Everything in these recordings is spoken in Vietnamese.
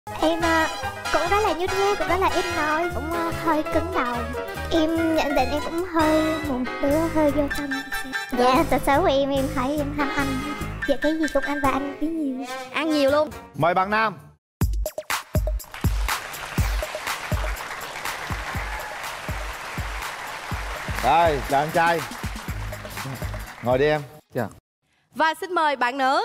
Em cũng rất là nhút nhát, cũng rất là ít nói, cũng hơi cứng đầu. Em nhận định em cũng hơi một đứa hơi vô tâm. Dạ, tật xấu của em thấy em ham ăn. Dạ cái gì cũng ăn và ăn tí nhiều. Ăn nhiều luôn. Mời bạn nam. Rồi, là anh trai. Ngồi đi em. Dạ. Và xin mời bạn nữ.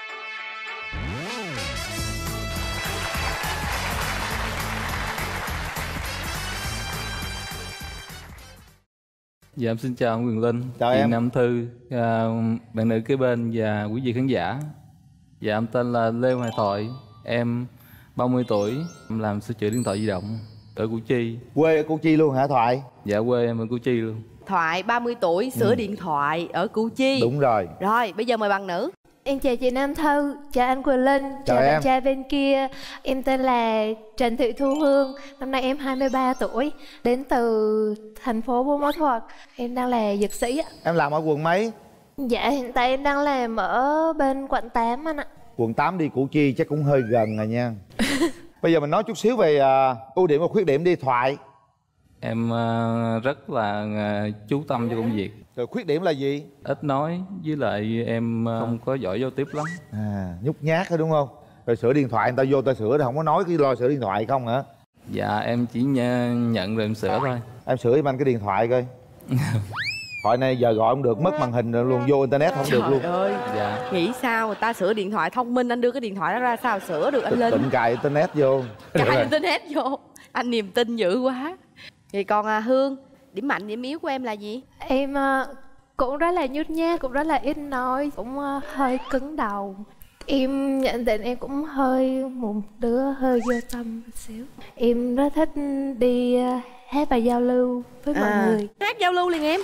Dạ em xin chào ông Quyền Linh, chào chị em. Nam Thư, bạn nữ kế bên và quý vị khán giả. Dạ em tên là Lê Hoài Thoại, em 30 tuổi, em làm sửa chữa điện thoại di động ở Củ Chi. Quê ở Củ Chi luôn hả Thoại? Dạ quê em ở Củ Chi luôn. Thoại 30 tuổi, sửa điện thoại ở Củ Chi. Đúng rồi. Rồi, bây giờ mời bạn nữ. Em chào chị Nam Thư, chào anh Quyền Linh, chào em. bạn trai bên kia. Em tên là Trần Thị Thu Hương, năm nay em 23 tuổi, đến từ thành phố Buôn Ma Thuột. Em đang là dược sĩ ạ. Em làm ở quận mấy? Dạ hiện tại em đang làm ở bên quận 8 anh ạ. Quận 8 đi Củ Chi chắc cũng hơi gần rồi nha. Bây giờ mình nói chút xíu về ưu điểm và khuyết điểm đi Thoại. Em rất là chú tâm cho công việc. Rồi khuyết điểm là gì? Ít nói, với lại em không có giỏi giao tiếp lắm. Nhút nhát đó đúng không? Rồi sửa điện thoại người ta vô ta sửa thì không có nói cái lo sửa điện thoại không hả? Dạ em chỉ nhận rồi em sửa thôi. Em sửa giùm anh cái điện thoại coi. Thoại này giờ gọi không được, mất màn hình rồi luôn, vô internet không được luôn. Trời ơi, Dạ. nghĩ sao người ta sửa điện thoại thông minh, anh đưa cái điện thoại đó ra sao sửa được anh Linh? Định cài internet vô. Cài internet vô. Anh niềm tin dữ quá. Thì còn Hương, điểm mạnh điểm yếu của em là gì? Em cũng rất là nhút nhát, cũng rất là ít nói, cũng hơi cứng đầu. Em nhận định em cũng hơi một đứa hơi vô tâm một xíu. Em rất thích đi hát và giao lưu với mọi người. Hát giao lưu liền em.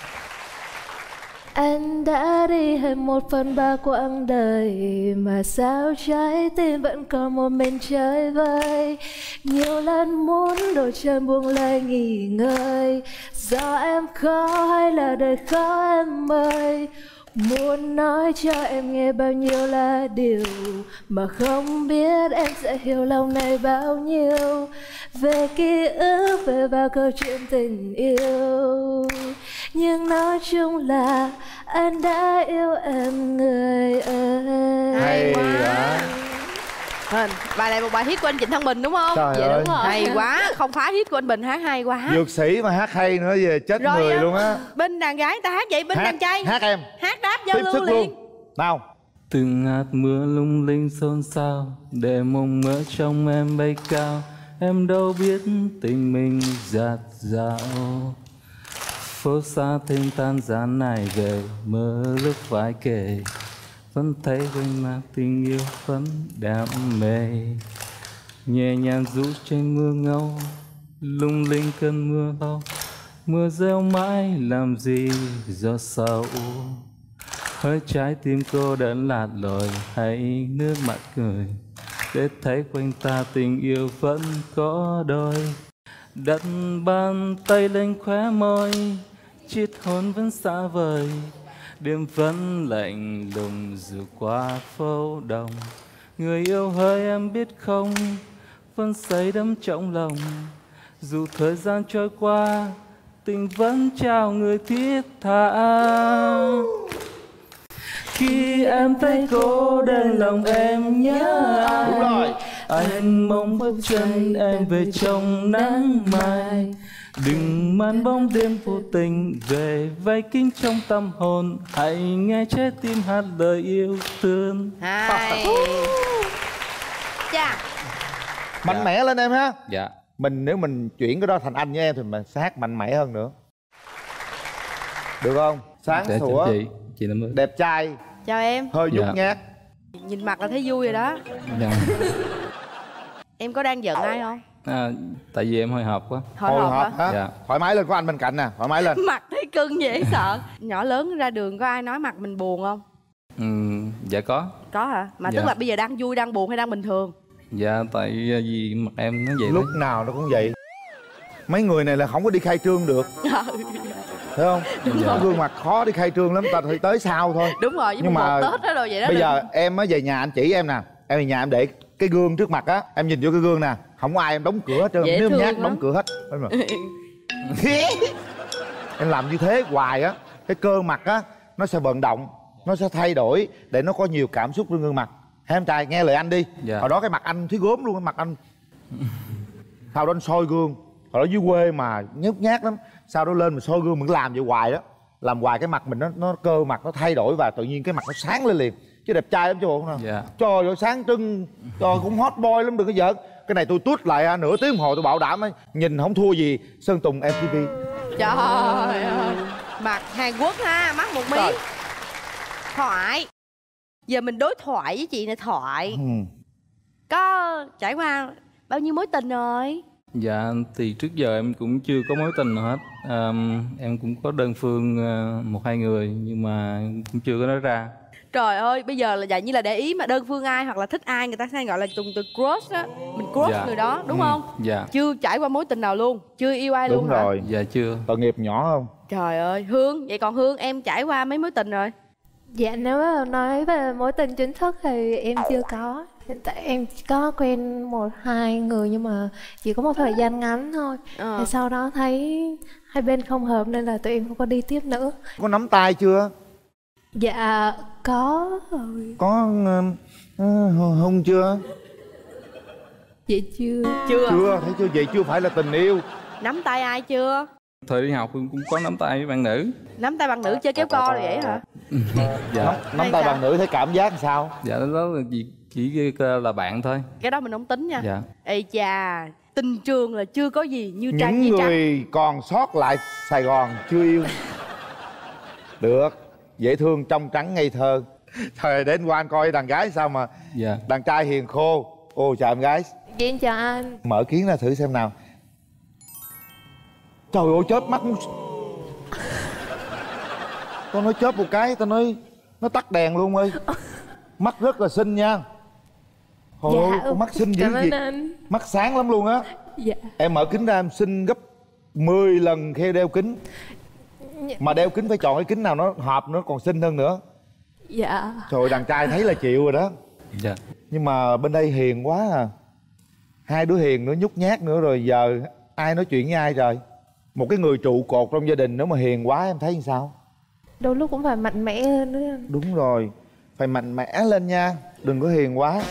Anh đã đi hết 1/3 quãng đời, mà sao trái tim vẫn còn một mình chơi vơi. Nhiều lần muốn đôi chân buông lời nghỉ ngơi, do em khó hay là đời khó em ơi. Muốn nói cho em nghe bao nhiêu là điều mà không biết em sẽ hiểu lòng này bao nhiêu. Về ký ức, về bao câu chuyện tình yêu, nhưng nói chung là anh đã yêu em người ơi. Hay quá. Bài này một bài hit của anh Trịnh Thăng Bình đúng không? Trời Dạ ơi. đúng rồi. Hay quá, không phá hit của anh Bình hát hay quá. Dược sĩ mà hát hay nữa về chết Rồi, người luôn á. Bên đàn gái ta hát vậy, bên đàn trai Hát em. hát đáp giao Tiếp lưu sức liền. luôn. Nào. Từng hạt mưa lung linh xôn xao, để mộng mơ trong em bay cao. Em đâu biết tình mình dạt dào. Phố xa thêm tan gian này về, mơ lúc phải kể. Vẫn thấy quanh mang tình yêu vẫn đam mê. Nhẹ nhàng rũ trên mưa ngâu, lung linh cơn mưa lâu. Mưa reo mãi làm gì gió sầu. Hơi trái tim cô đơn lạt lội, hay nước mắt cười, để thấy quanh ta tình yêu vẫn có đôi. Đặt bàn tay lên khóe môi, chiếc hôn vẫn xa vời. Đêm vẫn lạnh lùng dù qua phố đông. Người yêu hỡi em biết không, vẫn say đắm trong lòng. Dù thời gian trôi qua, tình vẫn trao người thiết tha. Khi em thấy cô đơn lòng em nhớ ai. Đúng rồi. Anh mong bước chân em về trong nắng mai. Đừng mang bóng đêm vô tình về vây kín trong tâm hồn. Hãy nghe trái tim hát lời yêu thương. Hay. Chà. Mạnh mẽ lên em ha. Dạ. Nếu mình chuyển cái đó thành anh với em thì mình sẽ hát mạnh mẽ hơn nữa. Được không? Sáng Dạ, sủa, chị Nam ơi. đẹp trai, Chào em. hơi nhút Dạ. nhát. Nhìn mặt là thấy vui rồi đó. Dạ. Em có đang giận ai không? Tại vì em hồi hộp quá. Hồi Hồi hộp hộp hả? hả? Dạ. Thoải mái lên, có anh bên cạnh nè, thoải mái lên. Mặt thấy cưng dễ sợ. Nhỏ lớn ra đường có ai nói mặt mình buồn không? Dạ có. Có hả? Mà Dạ. tức là bây giờ đang vui, đang buồn hay đang bình thường? Dạ tại vì mặt em nó vậy Lúc thôi. nào nó cũng vậy. Mấy người này là không có đi khai trương được, thấy không? Dạ. Gương mặt khó đi khai trương lắm, ta tới sau thôi. Đúng rồi, với Nhưng một mà Tết đó rồi vậy đó. bây giờ em mới về nhà anh chỉ em nè. Em về nhà em để cái gương trước mặt á, em nhìn vô cái gương nè, không có ai em đóng cửa hết trơn, Dễ nếu thương nhát lắm. đóng cửa hết. Đúng rồi. Em làm như thế hoài á, cái cơ mặt á nó sẽ vận động, nó sẽ thay đổi để nó có nhiều cảm xúc trên gương mặt. Hai em trai nghe lời anh đi. Dạ. Hồi đó cái mặt anh thấy gốm luôn, cái mặt anh. Sau đó anh soi gương, hồi đó dưới quê mà nhút nhát lắm, sau đó lên mình soi gương mình cứ làm vậy hoài đó, làm hoài cái mặt mình nó cơ mặt nó thay đổi và tự nhiên cái mặt nó sáng lên liền, chứ đẹp trai lắm chứ bộ. Dạ. Trời ơi sáng trưng, trời cũng hot boy lắm, đừng có giỡn. Cái này tôi tút lại nửa tiếng đồng hồ tôi bảo đảm ấy, nhìn không thua gì Sơn Tùng MTV. Trời ơi, mặt Hàn Quốc ha, mắt một miếng. Thoại, giờ mình đối thoại với chị nè. Thoại có trải qua bao nhiêu mối tình rồi? Dạ thì trước giờ em cũng chưa có mối tình nào hết. Em cũng có đơn phương một hai người nhưng mà cũng chưa có nói ra. Trời ơi, bây giờ là dạng như là để ý mà đơn phương ai hoặc là thích ai người ta hay gọi là dùng từ crush á. Mình crush Dạ. người đó, đúng không? Dạ. Chưa trải qua mối tình nào luôn, chưa yêu ai Đúng luôn hả? rồi. Dạ chưa. Tội nghiệp nhỏ không? Trời ơi, Hương, vậy còn Hương em trải qua mấy mối tình rồi? Dạ nếu mà nói về mối tình chính thức thì em chưa có. Hiện tại em có quen một hai người nhưng mà chỉ có một thời gian ngắn thôi. Thì sau đó thấy hai bên không hợp nên là tụi em không có đi tiếp nữa. Có nắm tay chưa? Dạ có rồi. Có hôn chưa? Vậy chưa. Chưa, thấy chưa? Vậy chưa phải là tình yêu. Nắm tay ai chưa? Thời đi học cũng có nắm tay với bạn nữ. Nắm tay bạn nữ chơi kéo co rồi vậy hả? Dạ. Nắm tay bạn nữ thấy cảm giác sao? Dạ đó là chỉ là bạn thôi. Cái đó mình không tính nha. Dạ. Ê chà, tình trường là chưa có gì như trang Những như trắng. người còn sót lại Sài Gòn chưa yêu. Được, dễ thương, trong trắng, ngây thơ. Thời đến qua anh coi đàn gái sao mà. Dạ. Đàn trai hiền khô. Ô chào em gái. Dạ em chào anh. Mở kiến ra thử xem nào. Trời ơi chớp mắt. Tao nói chớp một cái, tao nói nó tắt đèn luôn ơi. Mắt rất là xinh nha. Hồi ơi, con mắt xinh dữ cảm ơn gì. anh. Mắt sáng lắm luôn á. Dạ. Em mở kính ra em xinh gấp 10 lần khi đeo kính. Mà đeo kính phải chọn cái kính nào nó hợp nó còn xinh hơn nữa. Dạ. Trời ơi, đàn trai thấy là chịu rồi đó. Dạ. Nhưng mà bên đây hiền quá à. Hai đứa hiền nữa, nhút nhát nữa, rồi giờ ai nói chuyện với ai trời. Một cái người trụ cột trong gia đình nếu mà hiền quá em thấy như sao? Đôi lúc cũng phải mạnh mẽ hơn nữa. Đúng rồi, phải mạnh mẽ lên nha, đừng có hiền quá.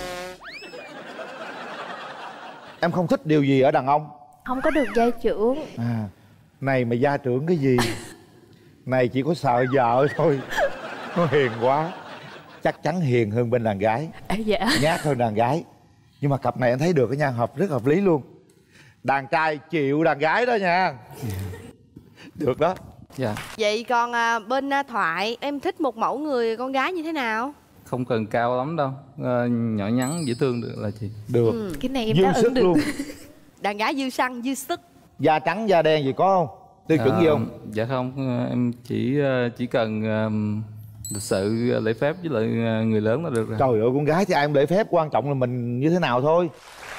Em không thích điều gì ở đàn ông? Không có được gia trưởng. À, này mà gia trưởng cái gì? Này chỉ có sợ vợ thôi. Nó hiền quá. Chắc chắn hiền hơn bên đàn gái. Dạ. Nhát hơn đàn gái. Nhưng mà cặp này anh thấy được cái nha, rất hợp lý luôn. Đàn trai chịu đàn gái đó nha. Được đó. Dạ. Vậy còn bên Thoại, em thích một mẫu người con gái như thế nào? Không cần cao lắm đâu. Nhỏ nhắn dễ thương được là chị. Được. Cái này em Dư đáp sức ứng được. luôn. Đàn gái dư xăng, dư sức. Da trắng, da đen gì có không? Tiêu chuẩn gì không? Dạ không, em chỉ cần lịch sự lễ phép với lại người lớn là được rồi. Trời ơi, con gái thì ai cũng lễ phép, quan trọng là mình như thế nào thôi.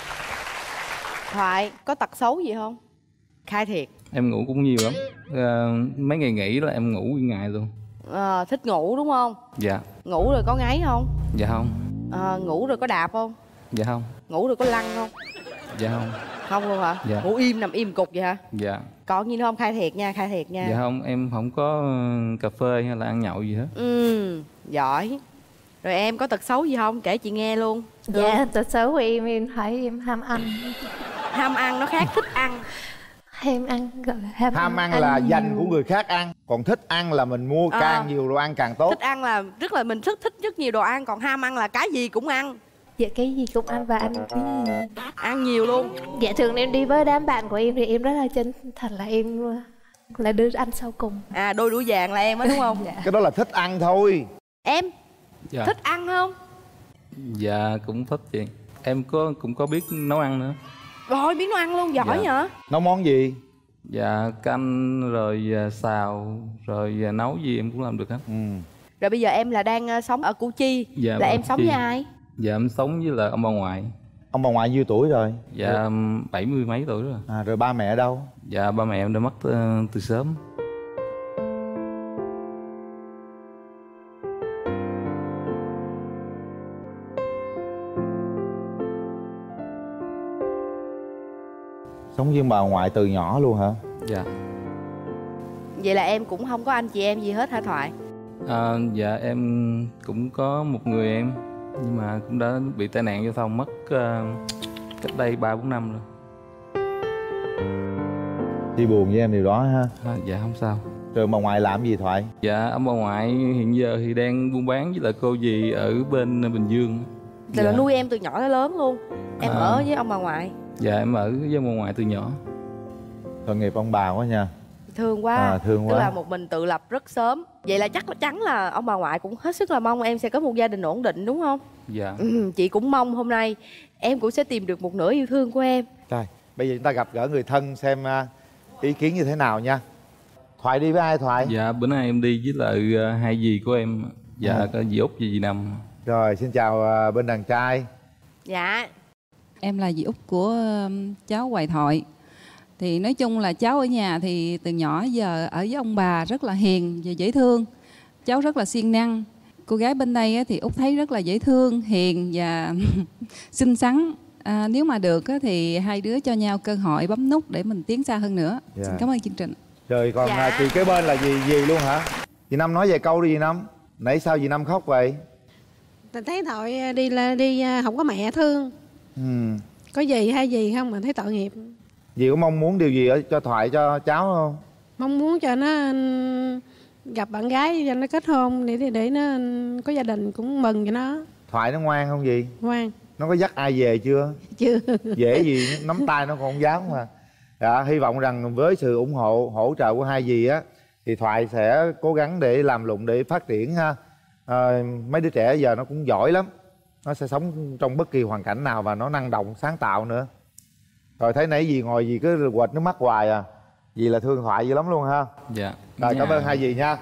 Thoại, có tật xấu gì không? Khai thiệt. Em ngủ cũng nhiều lắm. Mấy ngày nghỉ là em ngủ nguyên ngày luôn. Thích ngủ đúng không? Dạ. Ngủ rồi có ngáy không? Dạ không. Ngủ rồi có đạp không? Dạ không. Ngủ rồi có lăn không? Dạ không. Không luôn hả? Dạ. Ngủ im, nằm im cục vậy hả? Dạ. Còn gì nữa không? Khai thiệt nha, khai thiệt nha. Dạ không, em không có cà phê hay là ăn nhậu gì hết. Giỏi. Rồi em có tật xấu gì không? Kể chị nghe luôn. Dạ, tật xấu của em thấy em ham ăn. Ham ăn nó khác thích ăn. Ham ăn gọi là Ham ăn là nhiều. dành của người khác ăn. Còn thích ăn là mình mua càng nhiều đồ ăn càng tốt. Thích ăn là rất là mình thích rất nhiều đồ ăn. Còn ham ăn là cái gì cũng ăn. Dạ cái gì cũng ăn và ăn cái gì. Ăn nhiều luôn. Dạ thường em đi với đám bạn của em thì em rất là chân thật là em là đứa ăn sau cùng. Đôi đũa vàng là em á đúng không? Dạ. Cái đó là thích ăn thôi. Em Dạ. thích ăn không? Dạ cũng thích chị. Em cũng có biết nấu ăn nữa. Rồi biết nấu ăn luôn, giỏi Dạ. nhở? Nấu món gì? Dạ canh rồi xào rồi nấu gì em cũng làm được hết. Rồi bây giờ em là đang sống ở Củ Chi. Dạ, là ở em Củ sống Chi. với ai? Dạ em sống với là ông bà ngoại. Ông bà ngoại nhiêu tuổi rồi? Dạ 70 mấy tuổi rồi. Rồi ba mẹ ở đâu? Dạ ba mẹ em đã mất từ sớm. Sống với ông bà ngoại từ nhỏ luôn hả? Dạ. Vậy là em cũng không có anh chị em gì hết hả Thoại? Dạ em cũng có một người em, nhưng mà cũng đã bị tai nạn giao thông mất cách đây 3-4 năm rồi. Chia buồn với em điều đó ha. Dạ không sao. Rồi bà ngoại làm gì Thoại? Dạ ông bà ngoại hiện giờ thì đang buôn bán với lại cô dì ở bên Bình Dương. Thì là nuôi em từ nhỏ tới lớn luôn. Em ở với ông bà ngoại. Dạ em ở với ông bà ngoại từ nhỏ. Tội nghiệp ông bà quá nha. Thương quá. Thương quá. Tức là một mình tự lập rất sớm. Vậy là chắc chắn là ông bà ngoại cũng hết sức là mong em sẽ có một gia đình ổn định đúng không? Dạ. Chị cũng mong hôm nay em cũng sẽ tìm được một nửa yêu thương của em. Rồi, bây giờ chúng ta gặp gỡ người thân xem ý kiến như thế nào nha. Thoại đi với ai Thoại? Dạ bữa nay em đi với lại hai dì của em. Dạ có dì Út và dì Năm. Rồi xin chào bên đàn trai. Dạ. Em là dì Út của cháu Hoài Thoại. Thì nói chung là cháu ở nhà thì từ nhỏ giờ ở với ông bà rất là hiền và dễ thương. Cháu rất là siêng năng. Cô gái bên đây thì Út thấy rất là dễ thương, hiền và xinh xắn. Nếu mà được thì hai đứa cho nhau cơ hội bấm nút để mình tiến xa hơn nữa. Xin cảm ơn chương trình. Rồi còn Dạ. chị kế bên là dì luôn hả? Dì Năm nói vài câu đi dì Năm. Nãy sao dì Năm khóc vậy? Mình thấy Thoại đi không có mẹ thương. Có gì hay gì không mà thấy tội nghiệp. Dì có mong muốn điều gì ở cho Thoại cho cháu không? Mong muốn cho nó gặp bạn gái cho nó kết hôn để nó có gia đình cũng mừng cho nó. Thoại nó ngoan không dì? Ngoan. Nó có dắt ai về chưa? Chưa. Dễ gì nắm tay nó còn không dám mà. Dạ, hy vọng rằng với sự ủng hộ hỗ trợ của hai dì á thì Thoại sẽ cố gắng để làm lụng để phát triển ha. Mấy đứa trẻ giờ nó cũng giỏi lắm, nó sẽ sống trong bất kỳ hoàn cảnh nào và nó năng động sáng tạo nữa. Rồi thấy nãy dì ngồi dì cứ quệt nước mắt hoài à. Dì là thương Thoại dữ lắm luôn ha. Dạ. Rồi cảm ơn hai dì nha.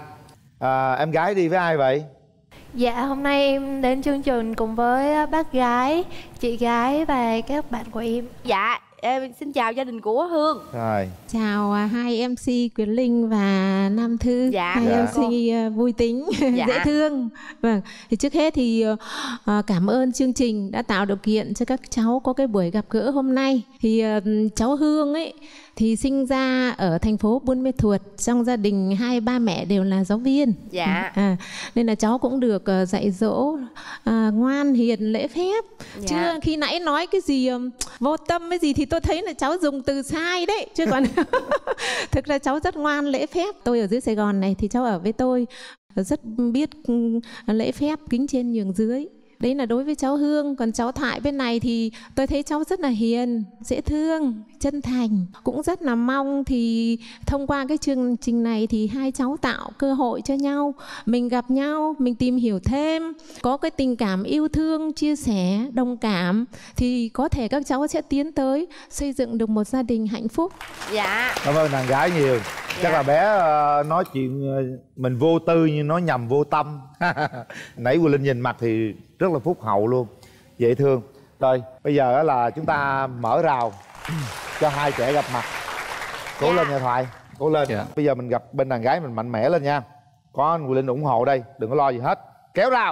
Em gái đi với ai vậy? Dạ, hôm nay em đến chương trình cùng với bác gái, chị gái và các bạn của em. Dạ, em xin chào gia đình của Hương. Rồi. Chào hai MC Quyền Linh và Nam Thư. Dạ. Hai Dạ. MC vui tính, Dạ. dễ thương. Vâng, thì trước hết thì cảm ơn chương trình đã tạo điều kiện cho các cháu có cái buổi gặp gỡ hôm nay. Thì cháu Hương ấy thì sinh ra ở thành phố Buôn Mê Thuột, trong gia đình hai ba mẹ đều là giáo viên. Dạ. Nên là cháu cũng được dạy dỗ ngoan hiền lễ phép. Dạ. Chứ khi nãy nói cái gì vô tâm cái gì thì tôi thấy là cháu dùng từ sai đấy. Chứ còn thực ra cháu rất ngoan lễ phép. Tôi ở dưới Sài Gòn này thì cháu ở với tôi rất biết lễ phép, kính trên nhường dưới. Đấy là đối với cháu Hương. Còn cháu Thoại bên này thì tôi thấy cháu rất là hiền, dễ thương, chân thành. Cũng rất là mong thì thông qua cái chương trình này thì hai cháu tạo cơ hội cho nhau. Mình gặp nhau, mình tìm hiểu thêm, có cái tình cảm yêu thương, chia sẻ, đồng cảm. Thì có thể các cháu sẽ tiến tới xây dựng được một gia đình hạnh phúc. Dạ. Cảm ơn đàn gái nhiều. Chắc là bé nói chuyện mình vô tư nhưng nói nhầm vô tâm. Nãy Quỳnh Linh nhìn mặt thì rất là phúc hậu luôn, dễ thương. Rồi bây giờ là chúng ta mở rào cho hai trẻ gặp mặt. Cố lên nha Thoại, cố lên. Bây giờ mình gặp bên đàn gái mình mạnh mẽ lên nha. Có anh Quỳnh Linh ủng hộ đây, đừng có lo gì hết. Kéo rào.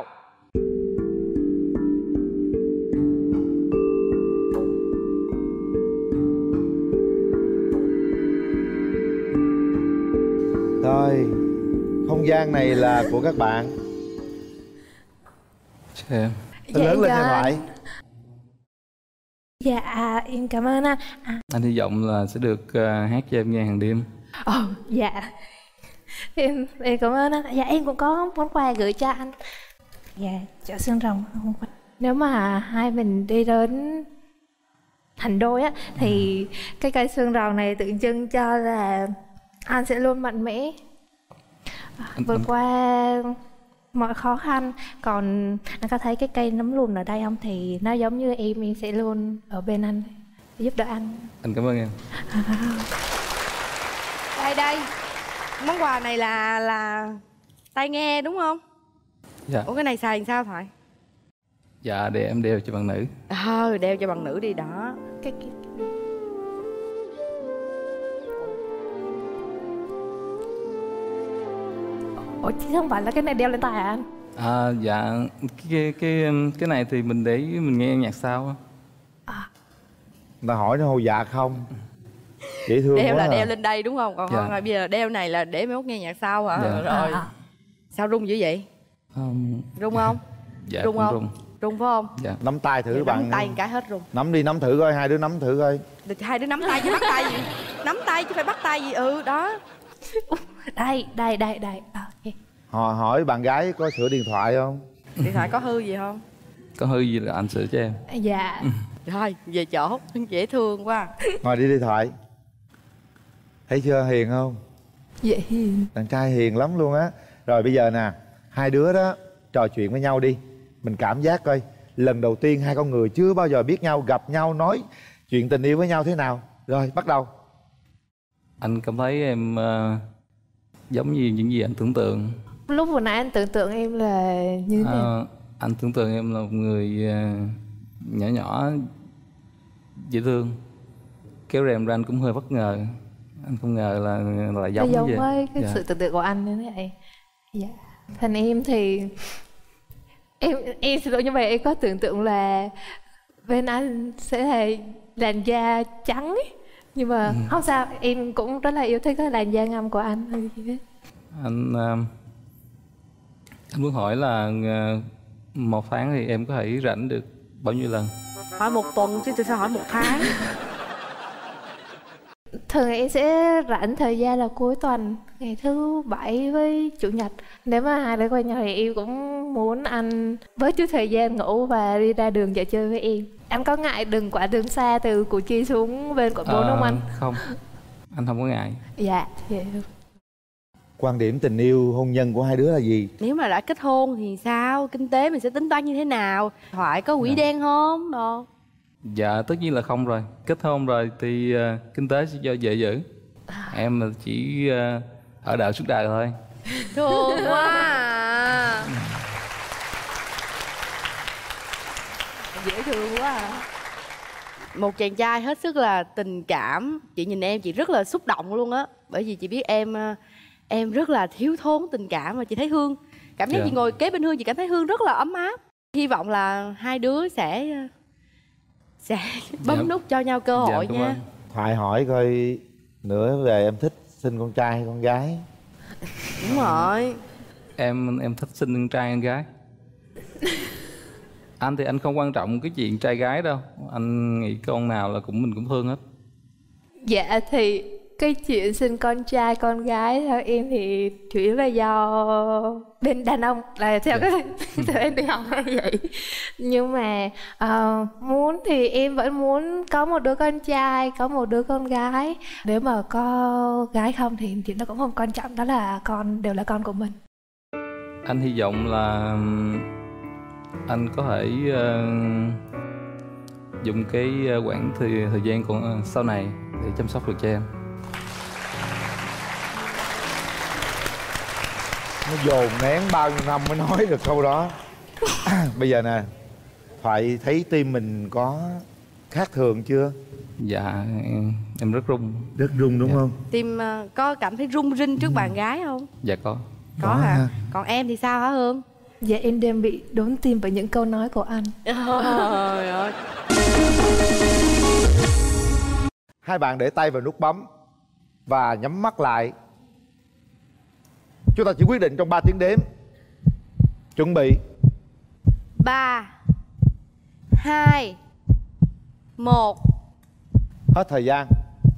Rồi, không gian này là của các bạn. Em. Dạ, Lớn lên dạ. nha Thoại. Dạ, em cảm ơn anh. Anh hy vọng là sẽ được hát cho em nghe hàng đêm. Dạ. Em cảm ơn anh. Dạ, em cũng có món quà gửi cho anh. Dạ, chợ xương rồng. Nếu mà hai mình đi đến thành đôi á thì cái cây xương rồng này tượng trưng cho là anh sẽ luôn mạnh mẽ vượt qua mọi khó khăn. Còn anh có thấy cái cây nấm lùn ở đây không, thì nó giống như em sẽ luôn ở bên anh, giúp đỡ anh. Anh cảm ơn em. Đây món quà này là tai nghe đúng không? Dạ. Ủa cái này xài làm sao Thoại? Dạ để em đeo cho bạn nữ. Đeo cho bạn nữ đi đó. Cái Ủa chứ không phải là cái này đeo lên tai hả anh? Dạ cái này thì mình để mình nghe nhạc sao á. Người ta hỏi nó hô dạ không? Dễ thương đeo quá là à. đeo lên đây đúng không? Còn Dạ. bây giờ đeo này là để mai mốt nghe nhạc sau hả? Dạ. Rồi. Sao rung dữ vậy? Rung không? Dạ Rung cũng không? rung. Rung phải không? Dạ. Nắm tay thử bạn. Nắm tay một cái hết rung. Nắm đi, nắm thử coi, hai đứa nắm thử coi. Hai đứa nắm tay chứ bắt tay gì? Nắm tay chứ phải bắt tay gì? Đó. Đây. Okay. Hỏi bạn gái có sửa điện thoại không? Điện thoại có hư gì không? Có hư gì là anh sửa cho em. Dạ. Rồi, về chỗ. Dễ thương quá. Ngồi đi điện thoại. Thấy chưa, hiền không? Dễ hiền. Đàn trai hiền lắm luôn á. Rồi bây giờ nè, hai đứa đó trò chuyện với nhau đi. Mình cảm giác coi, lần đầu tiên hai con người chưa bao giờ biết nhau, gặp nhau nói chuyện tình yêu với nhau thế nào. Rồi, bắt đầu. Anh cảm thấy em giống như những gì anh tưởng tượng. Lúc vừa nãy anh tưởng tượng em là như thế nào? Anh tưởng tượng em là một người nhỏ nhỏ dễ thương. Kéo rèm ra anh cũng hơi bất ngờ. Anh không ngờ là giống giống vậy. với cái Dạ. sự tưởng tượng của anh như thế vậy. Dạ. Thành em thì em xin lỗi nhưng mà em có tưởng tượng là bên anh sẽ là làn da trắng ấy. Nhưng mà không sao, em cũng rất là yêu thích cái làn da ngăm của anh. Anh muốn hỏi là một tháng thì em có thể rảnh được bao nhiêu lần? Hỏi một tuần chứ sao hỏi một tháng? Thường em sẽ rảnh thời gian là cuối tuần, ngày thứ bảy với chủ nhật. Nếu mà hai đứa quen nhau thì em cũng muốn anh bớt chút thời gian ngủ và đi ra đường dạo chơi với em. Anh có ngại quãng đường xa từ Củ Chi xuống bên Quận 4 không anh? Không, anh không có ngại. Dạ. Quan điểm tình yêu hôn nhân của hai đứa là gì? Nếu mà đã kết hôn thì sao? Kinh tế mình sẽ tính toán như thế nào? Thoại có quỹ đen không? Đồ. Dạ tất nhiên là không rồi. Kết hôn rồi thì kinh tế sẽ do vợ giữ. Em là chỉ ở đợi suốt đời thôi. Thương quá à. Dễ thương quá à. Một chàng trai hết sức là tình cảm. Chị nhìn em chị rất là xúc động luôn á. Bởi vì chị biết em rất là thiếu thốn tình cảm. Và chị thấy Hương, cảm giác chị ngồi kế bên Hương chị cảm thấy Hương rất là ấm áp. Hy vọng là hai đứa sẽ bấm nút cho nhau cơ hội nha. Thoại hỏi coi nữa về em thích sinh con trai hay con gái? Đúng rồi. Em thích sinh con trai con gái. Anh thì anh không quan trọng cái chuyện trai gái đâu. Anh nghĩ con nào là mình cũng thương hết. Dạ thì cái chuyện sinh con trai con gái theo em thì chủ yếu là do bên đàn ông, là theo cái theo em đi học hay vậy. Nhưng mà muốn thì em vẫn muốn có một đứa con trai, có một đứa con gái. Nếu mà có gái không thì chuyện đó cũng không quan trọng, đó là đều là con của mình. Anh hy vọng là anh có thể dùng cái quãng thời gian còn sau này để chăm sóc được cho em. Nó dồn nén bao nhiêu năm mới nói được câu đó. Bây giờ nè, Thoại thấy tim mình có khác thường chưa? Dạ em rất run. Rất run đúng không? Tim có cảm thấy rung rinh trước bạn gái không? Dạ có. Có hả? Còn em thì sao hả Hương? Dạ em đang bị đốn tim bởi những câu nói của anh. Trời ơi. Hai bạn để tay vào nút bấm và nhắm mắt lại. Chúng ta chỉ quyết định trong 3 tiếng đếm. Chuẩn bị. 3 2 1. Hết thời gian.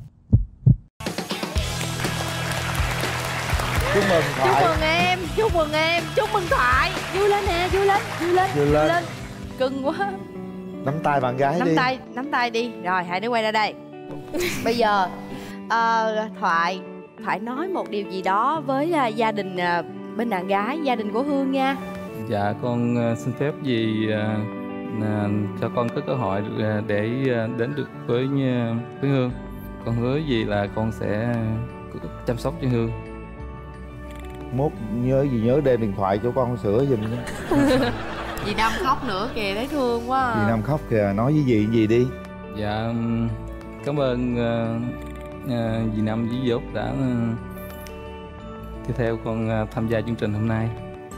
Chúc mừng Thoại. Chúc mừng em, chúc mừng em, chúc mừng Thoại. Vui lên nè, vui lên, vui lên, Vui lên. Cưng quá. Nắm tay bạn gái đi. Nắm tay đi. Rồi hai đứa quay ra đây. Bây giờ Thoại nói một điều gì đó với gia đình bên đàn gái, gia đình của Hương nha. Dạ con xin phép gì cho con có cơ hội để đến được với Hương. Con hứa gì là con sẽ chăm sóc cho Hương. Mốt nhớ đem điện thoại cho con sửa giùm nha. Dì Năm khóc nữa kìa, thấy thương quá à. Dì Năm khóc kìa, nói với dì gì đi. Dạ cảm ơn dì Năm với dì Út đã theo con tham gia chương trình hôm nay.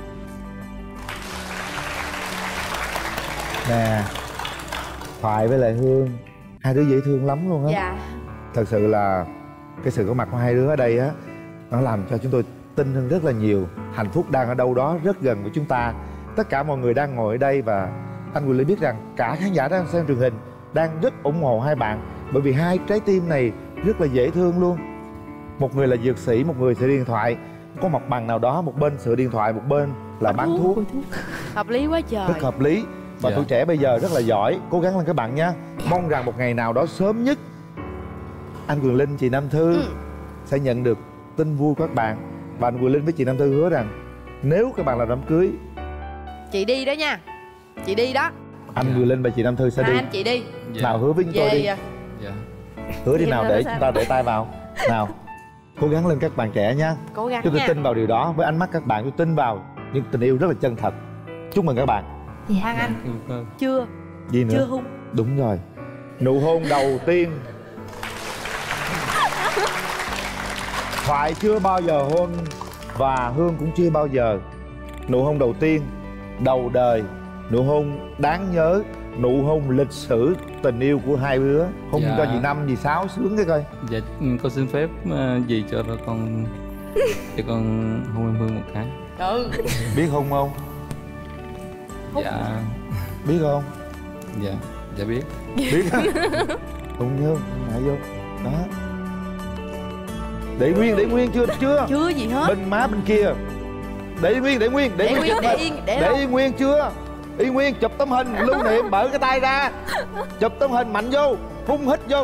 Nè, Thoại với lại Hương, hai đứa dễ thương lắm luôn á. Dạ. Thật sự là Cái sự có mặt của hai đứa ở đây á, nó làm cho chúng tôi tin hơn rất là nhiều. Hạnh phúc đang ở đâu đó rất gần với chúng ta. Tất cả mọi người đang ngồi ở đây và anh Quyền Linh biết rằng cả khán giả đang xem truyền hình đang rất ủng hộ hai bạn, bởi vì hai trái tim này rất là dễ thương luôn. Một người là dược sĩ, một người sửa điện thoại. Có mặt bằng nào đó, một bên sửa điện thoại, một bên là bán thuốc. Hợp lý quá trời. Rất hợp lý. Và tuổi trẻ bây giờ rất là giỏi. Cố gắng lên các bạn nha. Mong rằng một ngày nào đó sớm nhất anh Quyền Linh, chị Nam Thư sẽ nhận được tin vui của các bạn. Và anh Quyền Linh với chị Nam Thư hứa rằng nếu các bạn làm đám cưới, chị đi đó nha. Chị đi đó. anh Quyền Linh và chị Nam Thư sẽ đi. Anh chị đi. Nào hứa với chúng tôi đi. Hứa đi nào để chúng ta để tay vào. Nào. Cố gắng lên các bạn trẻ nha. Cố gắng Chúng tôi nha. tin vào điều đó. Với ánh mắt các bạn tôi tin vào những tình yêu rất là chân thật. Chúc mừng các bạn. Khoan anh. Chưa. Gì nữa? Chưa hôn. Đúng rồi. Nụ hôn đầu tiên. Thoại chưa bao giờ hôn và Hương cũng chưa bao giờ. Nụ hôn đầu tiên, đầu đời, nụ hôn đáng nhớ, nụ hôn lịch sử tình yêu của hai đứa. Hôn cho dì Năm, dì Sáu sướng cái coi. Dạ, con xin phép dì cho con hôn em Hương một cái. Biết hôn không? Dạ. Biết không? Dạ biết. Biết á. Hôn nhớ, ngại vô. Đó. Để nguyên chưa? Chưa gì hết. Bên má bên kia. Để nguyên. Để nguyên chưa? Y nguyên, chụp tấm hình lưu niệm, mở cái tay ra. Chụp tấm hình mạnh vô, phun hít vô.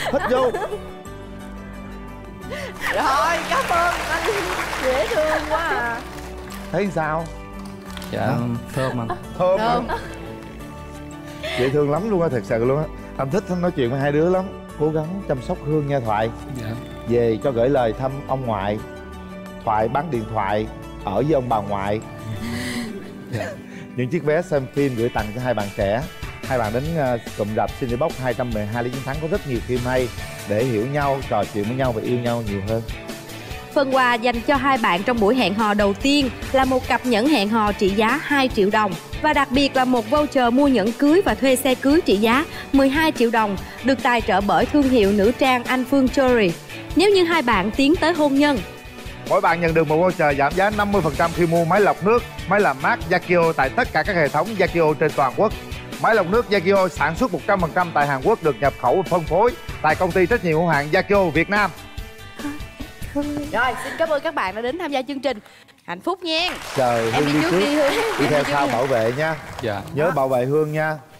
Rồi, cảm ơn anh. Dễ thương quá à. Thấy sao? Dạ, thơm anh. Thơm hả? Dễ thương lắm luôn á, thật sự luôn á. Anh thích nói chuyện với hai đứa lắm. Cố gắng chăm sóc Hương nha Thoại. Dạ. Về cho gửi lời thăm ông ngoại. Thoại bán điện thoại ở với ông bà ngoại. Dạ. Những chiếc vé xem phim gửi tặng cho hai bạn trẻ. Hai bạn đến cụm rạp Cinebox 212 Lý Chiến Thắng có rất nhiều phim hay để hiểu nhau, trò chuyện với nhau và yêu nhau nhiều hơn. Phần quà dành cho hai bạn trong buổi hẹn hò đầu tiên là một cặp nhẫn hẹn hò trị giá 2 triệu đồng. Và đặc biệt là một voucher mua nhẫn cưới và thuê xe cưới trị giá 12 triệu đồng được tài trợ bởi thương hiệu nữ trang Anh Phương Jewelry. Nếu như hai bạn tiến tới hôn nhân, mỗi bạn nhận được một voucher giảm giá 50% khi mua máy lọc nước, máy làm mát Yakio tại tất cả các hệ thống Yakio trên toàn quốc. Máy lọc nước Yakio sản xuất 100% tại Hàn Quốc, được nhập khẩu và phân phối tại công ty trách nhiệm hữu hạn Yakio Việt Nam. Rồi, xin cảm ơn các bạn đã đến tham gia chương trình. Hạnh phúc nha. Trời, Em Hương đi trước đi Hương. Đi theo sau bảo vệ nha. Dạ. Nhớ bảo vệ Hương nha.